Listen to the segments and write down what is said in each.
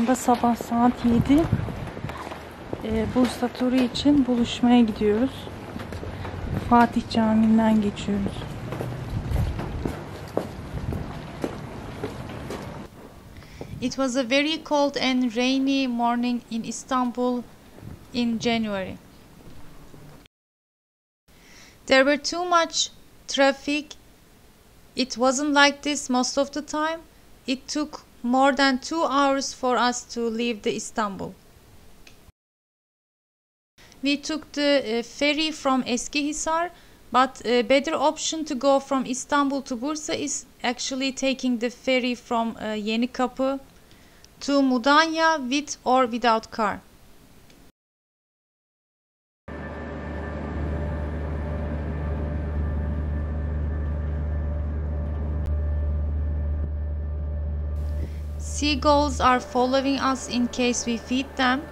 anda sabah saat 7. Bursa turu için buluşmaya gidiyoruz. Fatih Camii'nden geçiyoruz. It was a very cold and rainy morning in Istanbul in January. There were too much traffic. It wasn't like this most of the time. It took more than 2 hours for us to leave the Istanbul. We took the ferry from Eskihisar, but a better option to go from Istanbul to Bursa is actually taking the ferry from Yenikapı to Mudanya with or without car. Seagulls are following us in case we feed them.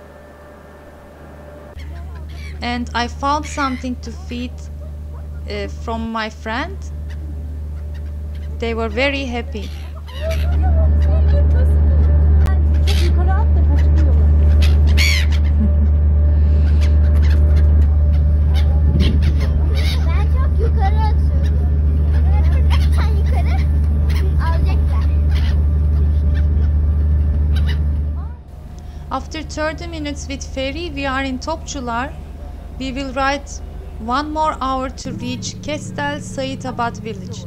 And I found something to feed from my friend. They were very happy. After 30 minutes with ferry, we are in Topchular. We will ride 1 more hour to reach Kestel Sayitabat Village.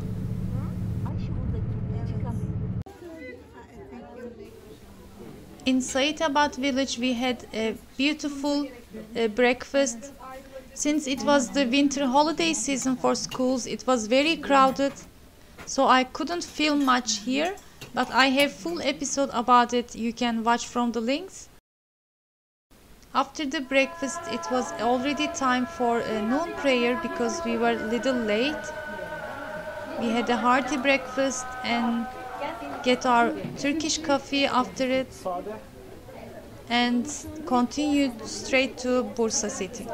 In Sayitabat Village, we had a beautiful breakfast. Since it was the winter holiday season for schools, it was very crowded, so I couldn't film much here, but I have full episode about it. You can watch from the links. After the breakfast, it was already time for a noon prayer because we were a little late. We had a hearty breakfast and get our Turkish coffee after it and continued straight to Bursa city.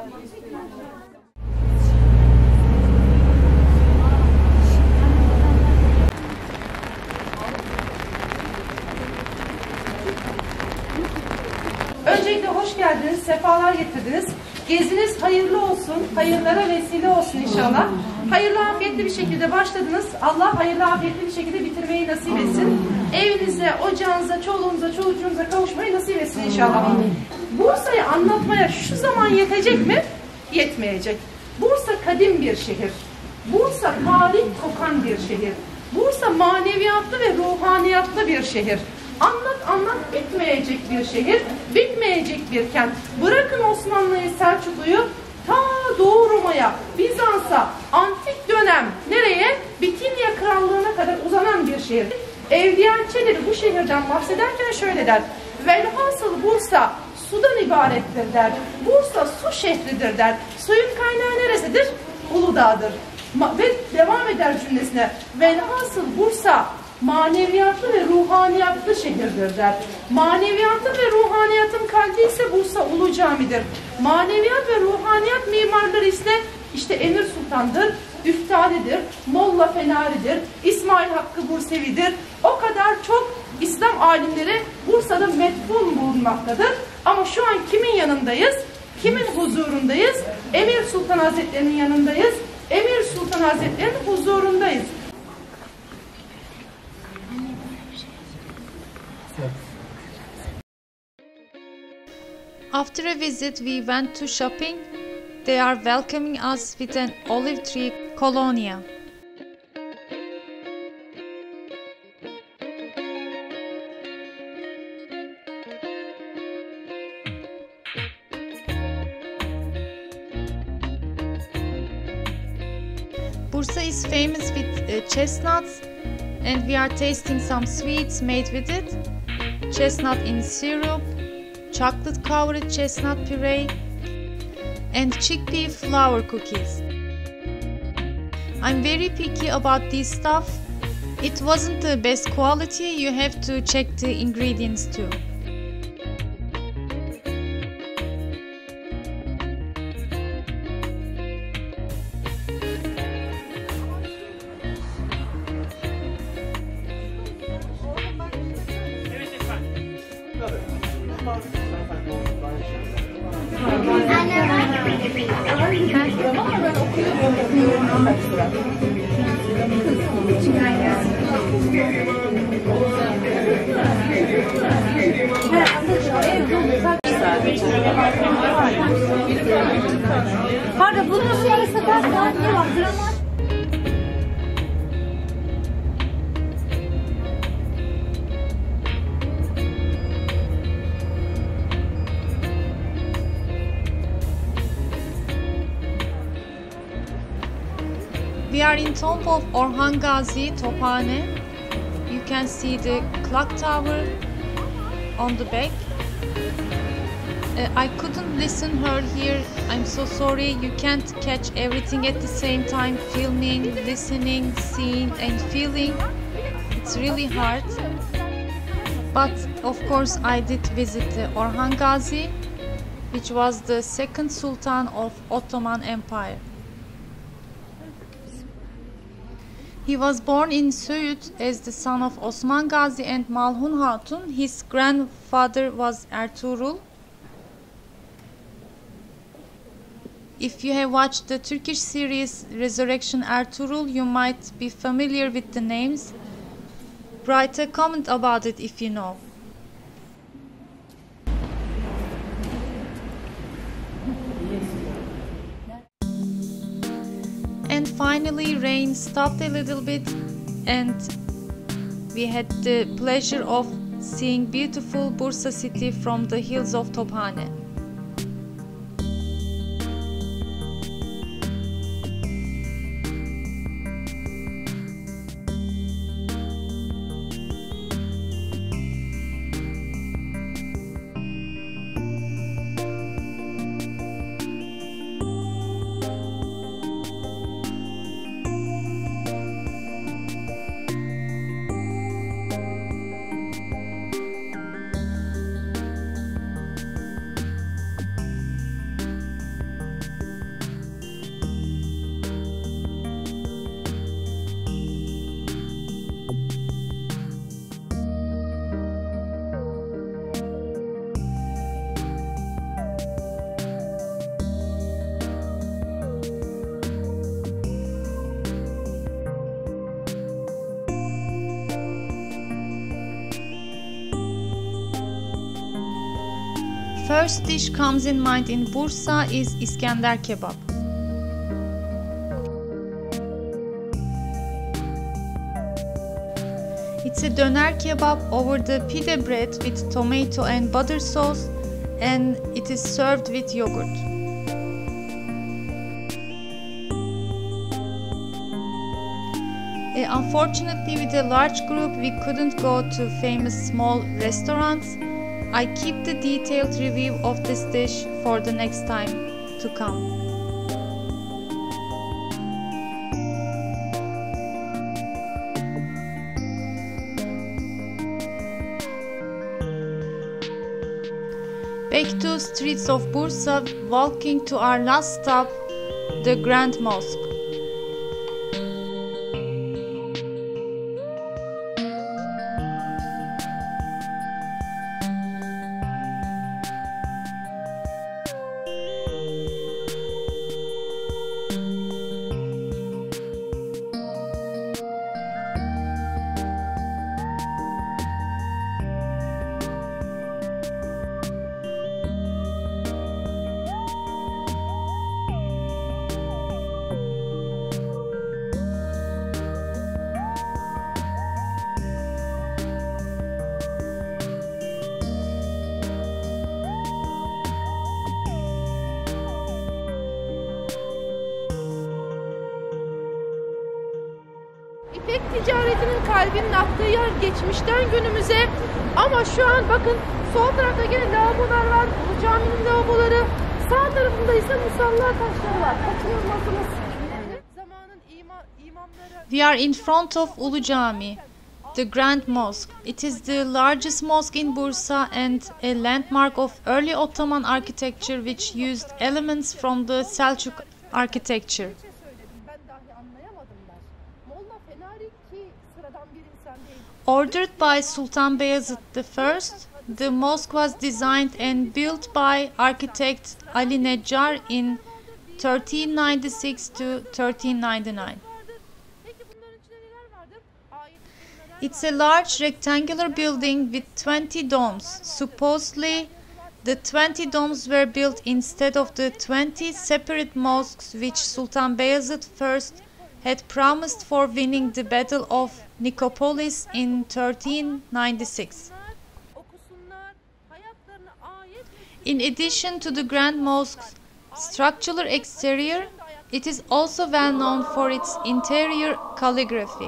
Öncelikle hoş geldiniz, sefalar getirdiniz. Geziniz hayırlı olsun, hayırlara vesile olsun inşallah. Hayırlı afiyetli bir şekilde başladınız. Allah hayırlı afiyetli bir şekilde bitirmeyi nasip etsin. Evinize, ocağınıza, çoluğunuza, çocuğunuza kavuşmayı nasip etsin inşallah. Bursa'yı anlatmaya şu zaman yetecek mi? Yetmeyecek. Bursa kadim bir şehir. Bursa tarih kokan bir şehir. Bursa maneviyatlı ve ruhaniyatlı bir şehir. Anlat bitmeyecek bir şehir, bitmeyecek bir kent. Bırakın Osmanlı'yı, Selçuklu'yu, ta Doğu Roma'ya, Bizans'a, antik dönem nereye? Bitinya Krallığı'na kadar uzanan bir şehir. Evliya Çelebi bu şehirden bahsederken şöyle der: velhasıl Bursa sudan ibarettir der. Bursa su şehridir der. Suyun kaynağı neresidir? Uludağ'dır. Ve devam eder cümlesine: velhasıl Bursa maneviyatlı ve ruhaniyatlı şehirdir der. Maneviyatın ve ruhaniyatın kalbi ise Bursa Ulu Cami'dir. Maneviyat ve ruhaniyat mimarları ise işte Emir Sultan'dır, Üftadi'dir, Molla Fenari'dir, İsmail Hakkı Bursevi'dir. O kadar çok İslam alimleri Bursa'da metfun bulunmaktadır. Ama şu an kimin yanındayız? Kimin huzurundayız? Emir Sultan Hazretleri'nin yanındayız. Emir Sultan Hazretleri'nin huzurundayız. After a visit, we went to shopping. They are welcoming us with an olive tree colonia. Bursa is famous with chestnuts, and we are tasting some sweets made with it. Chestnut in syrup, chocolate covered chestnut puree, and chickpea flour cookies. I'm very picky about this stuff. It wasn't the best quality. You have to check the ingredients too. Pardon, bunun yarısı kaç saat ne var? Drama. We are in Tomb of Orhan Gazi, Tophane. You can see the clock tower on the back. I couldn't listen her here. I'm so sorry. You can't catch everything at the same time. Filming, listening, seeing and feeling. It's really hard. But of course I did visit the Orhan Gazi, which was the second Sultan of Ottoman Empire. He was born in Söğüt as the son of Osman Gazi and Malhun Hatun. His grandfather was Ertuğrul. If you have watched the Turkish series Resurrection Ertuğrul, you might be familiar with the names. Write a comment about it if you know. And finally rain stopped a little bit and we had the pleasure of seeing beautiful Bursa city from the hills of Tophane. First dish comes in mind in Bursa is Iskender Kebab. It's a döner kebab over the pide bread with tomato and butter sauce, and it is served with yogurt. Unfortunately, with a large group, we couldn't go to famous small restaurants. I keep the detailed review of this dish for the next time to come. Back to streets of Bursa, walking to our last stop, the Grand Mosque. İpek ticaretinin kalbinin aktığı yer geçmişten günümüze, ama şu an bakın sol tarafta gene lavabolar var, Ulu Cami'nin lavaboları, sağ tarafında ise musallar taşları var. Kaçırılmazsınız. Zamanın imamları... We are in front of Ulu Cami, the Grand Mosque. It is the largest mosque in Bursa and a landmark of early Ottoman architecture which used elements from the Selçuk architecture. Ordered by Sultan Bayezid I, the mosque was designed and built by architect Ali Neccar in 1396 to 1399. It's a large rectangular building with 20 domes. Supposedly, the 20 domes were built instead of the 20 separate mosques which Sultan Bayezid I had promised for winning the Battle of Nicopolis in 1396. In addition to the Grand Mosque's structural exterior, it is also well known for its interior calligraphy.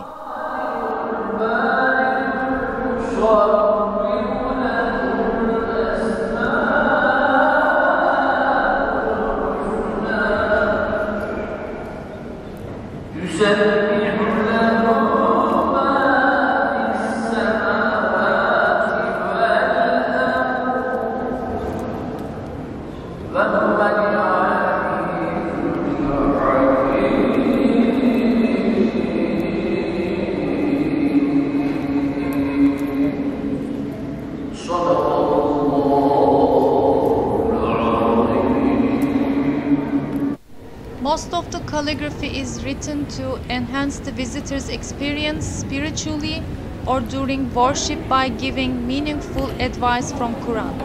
Most of the calligraphy is written to enhance the visitor's experience spiritually or during worship by giving meaningful advice from Quran.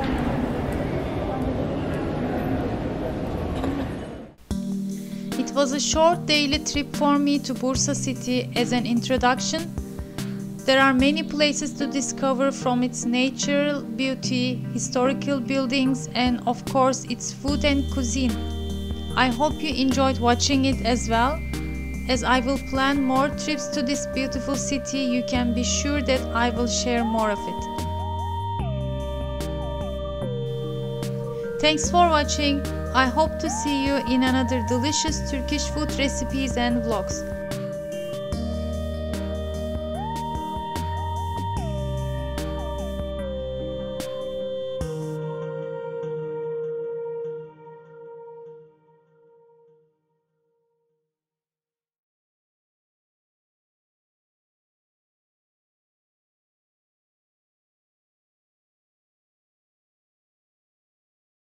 It was a short daily trip for me to Bursa city as an introduction. There are many places to discover, from its natural beauty, historical buildings, and of course its food and cuisine. I hope you enjoyed watching it as well. As I will plan more trips to this beautiful city, you can be sure that I will share more of it. Thanks for watching. I hope to see you in another delicious Turkish food recipes and vlogs.